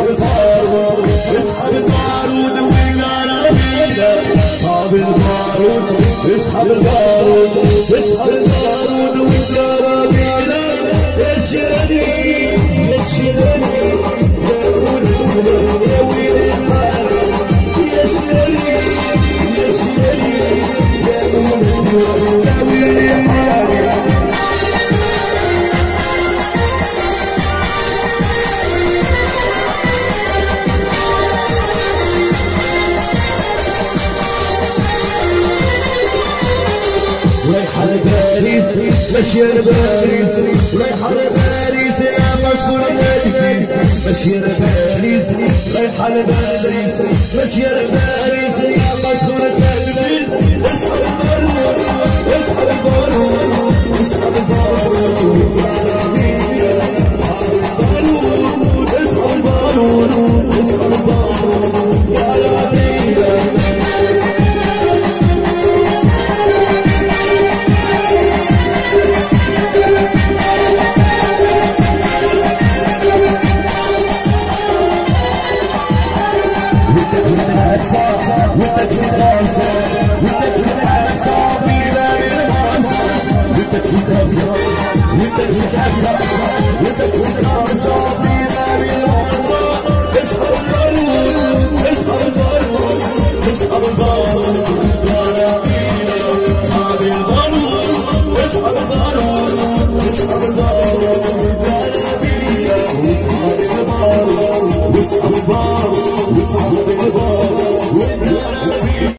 اصحاب البارود اصحاب البارود والعربية اصحاب البارود اصحاب البارود اصحاب البارود والعربية يا شيراني يا شيراني يا ويلي يا شيراني يا شيراني يا ويلي رايحة لباريس ماشية لباريس رايحة لباريس يا مصبور هاتفي ماشية لباريس رايحة لباريس ماشية لباريس يا مصبور هاتفي اصحى البارود اصحى البارود اصحى البارود يا عربية اصحى البارود اصحى البارود اصحى البارود يا عربية اصحاب البارود